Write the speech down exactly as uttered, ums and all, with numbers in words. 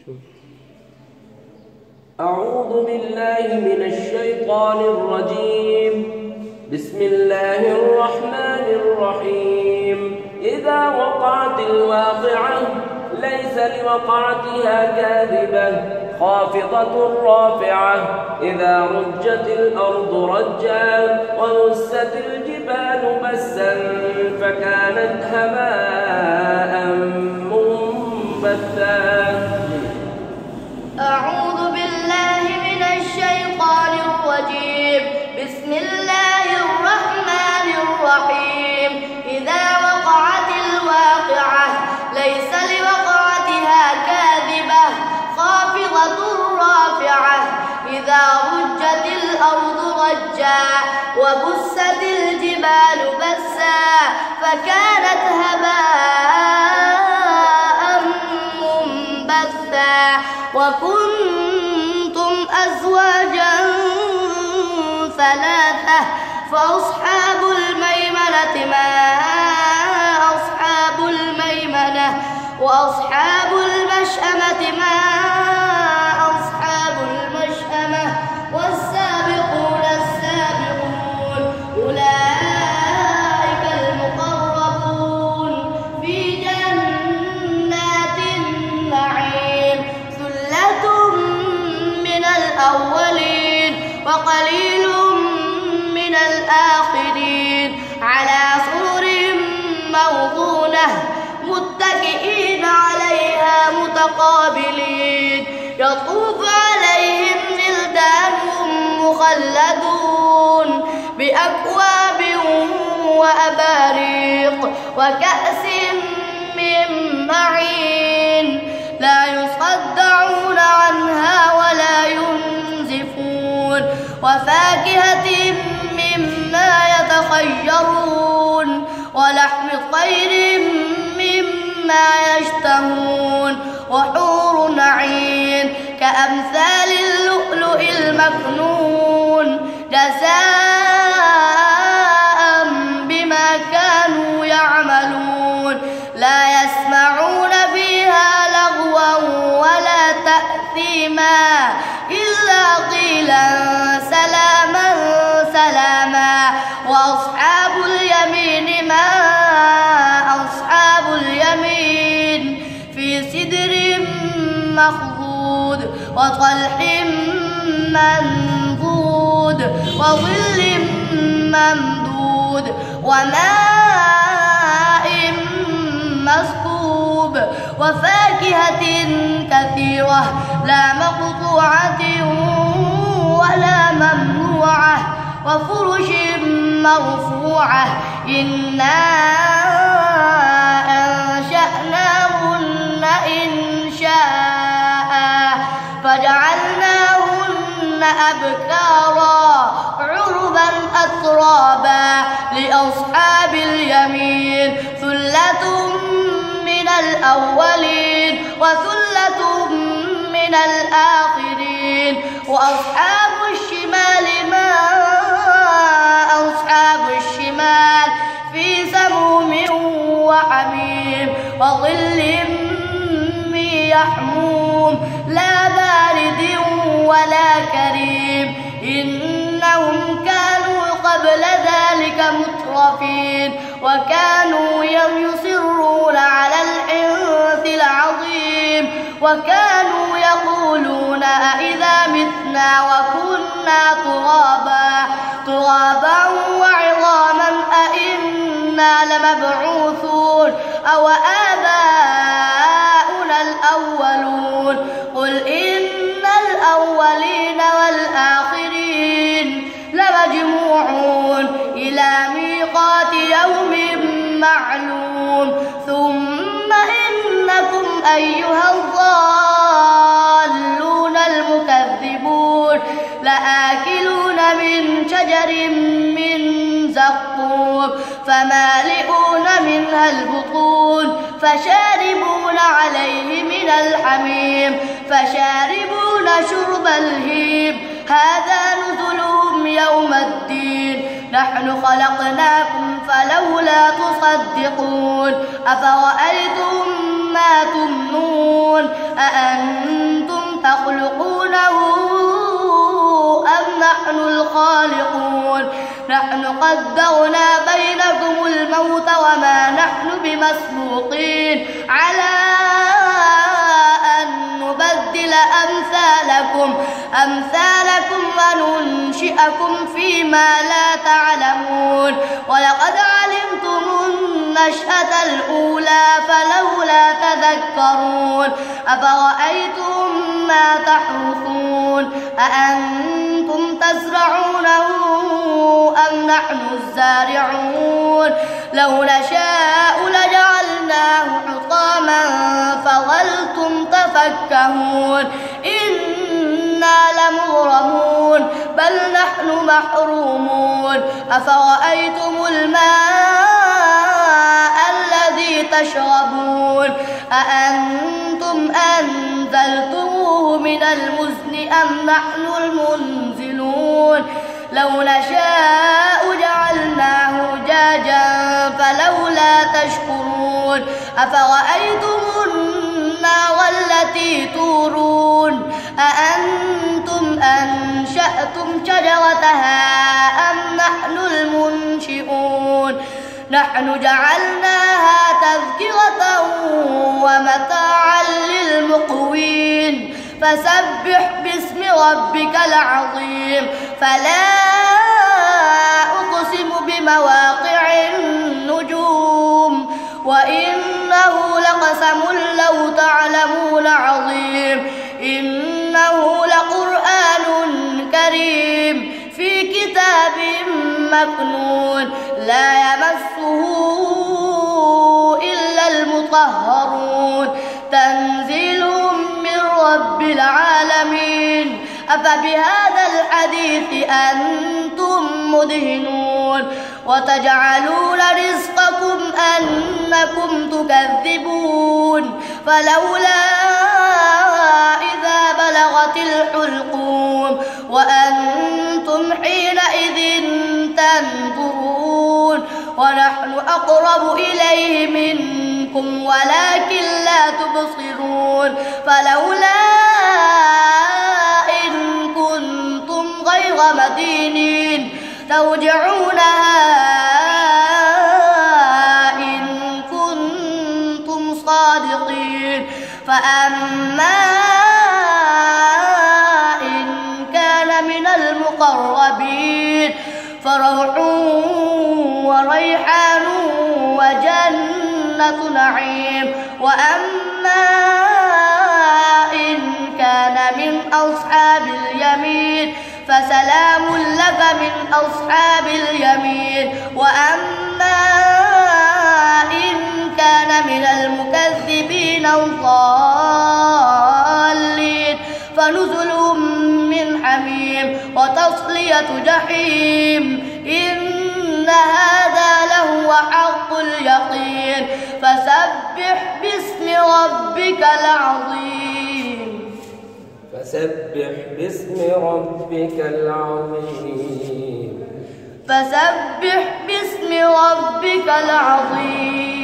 أعوذ بالله من الشيطان الرجيم. بسم الله الرحمن الرحيم. إذا وقعت الواقعة ليس لوقعتها كاذبة خافضة رافعة. إذا رجت الأرض رجا وبست الجبال بسا فكانت هباء منبثا. أعوذ بالله من الشيطان الرجيم. بسم الله الرحمن الرحيم. إذا وقعت الواقعة ليس لوقعتها كاذبة خافضة رافعة. إذا رجت الأرض رجا وبست الجبال بسا فكانت هباء منبثا. وكنتم أزواجا ثلاثة فأصحاب الميمنة ما أصحاب الميمنة وأصحاب المشأمة ما أصحاب المشأمة والسابقون السابقون أولئك المقربون في جنات النعيم. ثلة من الأولين وقليل من الآخرين على سرر موضونة متكئين عليها متقابلين. يطوف عليهم ولدان مخلدون بأكواب وأباريق وكأس من معين لا يصدعون عنها ولا ينزفون. وفاكهة مما يتخيرون ولحم طير مما يشتهون وحور عين كأمثال اللؤلؤ المكنون جزاء بما كانوا يعملون. لا يسمعون فيها لغوا ولا تأثيما إلا قيلا سلاما سلاما. وأصحاب اليمين ما أصحاب اليمين في سدر مخضود وطلح منضود وظل ممدود وماء مسكوب وفاكهة كثيرة لا مقطوعة ولا ممنوعة وفرش مرفوعة. إنا أنشأناهن إنشاء فجعلناهن أبكارا عربا أترابا لأصحاب اليمين. ثلة من الأولين وثلة من الآخرين. وأصحاب الشمال ما أصحاب الشمال في سموم وحميم وظل من يحموم لا بارد ولا كريم. إنهم كانوا قبل ذلك مترفين وكانوا يصرون على الحنث العظيم وكانوا يقولون أإذا متنا وكنا ترابا ترابا وعظاما أإنا لمبعوثون أو آباؤنا الأولون. قل إن الأولين والآخرين لمجموعون إلى ميقات يوم معلوم. ثم إنكم أيها الضالون المكذبون لآكلون من شجر من زقوم فمالئون منها البطون فشاربون عليه من الحميم فشاربون شرب الهيم. هذا نزلهم يوم الدين. نحن خلقناكم فلولا تصدقون. أفرأيتم ما تمنون أأنتم الخالقون نحن قدرنا بينكم الموت وما نحن بمسبوقين على أن نبدل أمثالكم أمثالكم وننشئكم فيما لا تعلمون ولقد علمتم النشأة الأولى فلولا تذكرون أفرأيتم ما تحرثون أأنتم تزرعونه أم نحن الزارعون لو نشاء لجعلناه حطاما فظلتم تفكهون إنا لمغرمون بل نحن محرومون أفرأيتم الماء الذي تشربون أأنتم أنزلتموه من المزن أم نحن المنزلون لو نشاء جعلناه أجاجا فلولا تشكرون أفرأيتم النار التي تورون أأنتم أنشأتم شجرتها أم نحن المنشئون نحن جعلناها تذكرة ومتاعا للمقوين فسبح باسم ربك العظيم فلا أقسم بمواقع النجوم وإنه لقسم لو تعلمون عظيم إنه لقرآن كريم في كتاب مكنون لا يمسه إلا المطهرون تنزيل من رب العالمين أفبهذا الحديث أنتم مدهنون وتجعلون رزقكم أنكم تكذبون فلولا إذا بلغت الحلقوم وأنتم حينئذ تنظرون ونحن أقرب إليه منكم ولكن لا تبصرون فلولا إن كنتم غير مدينين ترجعونها إن كنتم صادقين فأما إن كان من المقربين فروح وريحان وجنة نعيم وأما إن كان من أصحاب اليمين فسلام لك من أصحاب اليمين وأما إن كان من المكذبين الضالين فنزل من حميم وتصلية جحيم إن هذا لهو حق اليقين فسبح باسم ربك العظيم فسبح باسم ربك العظيم فسبح باسم ربك العظيم